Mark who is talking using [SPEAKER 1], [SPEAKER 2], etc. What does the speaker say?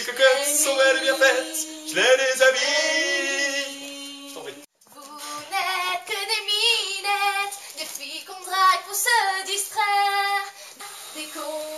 [SPEAKER 1] les cocottes sont belles et bien faites, je les amis. Je t'en prie.
[SPEAKER 2] Vous n'êtes que des minettes, des filles qu'on drague pour se distraire, des cons